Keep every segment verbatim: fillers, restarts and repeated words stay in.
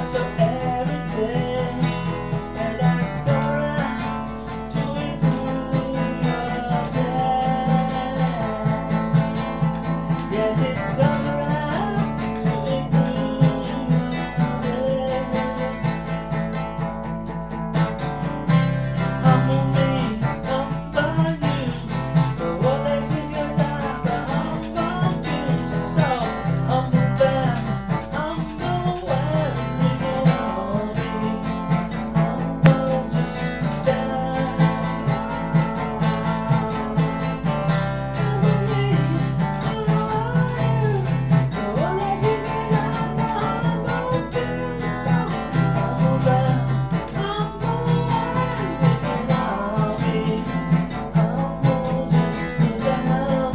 so everything and I go around to improve your day. Yes, it goes around to improve your day. Humble me, humble you, the one that's in your life, the humble you. So humble them, humble when we go on me, humble just them. Humble me, humble you, the one that's in your life, the humble you. So humble them, humble when we go on me, humble just them.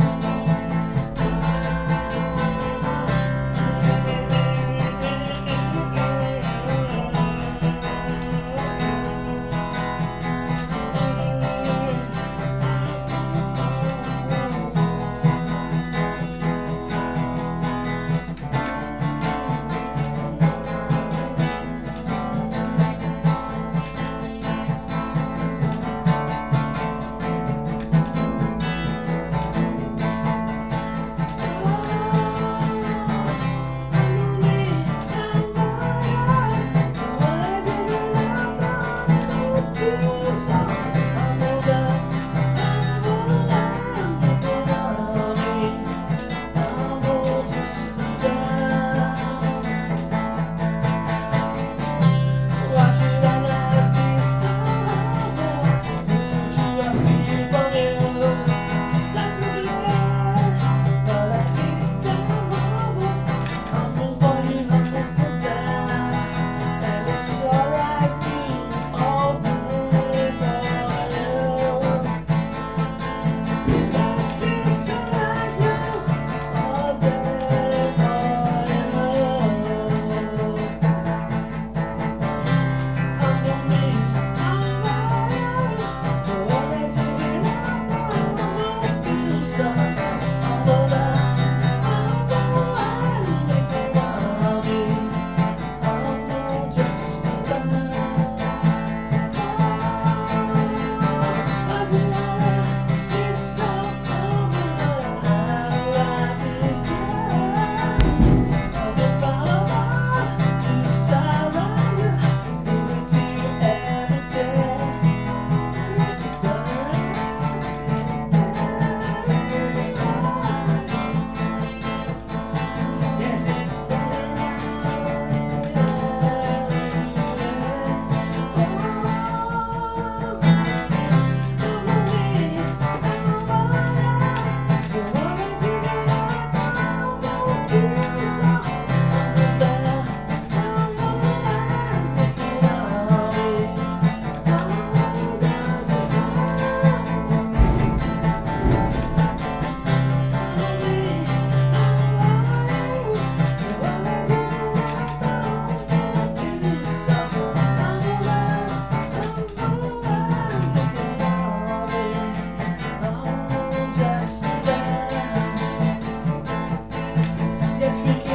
Yes, we can.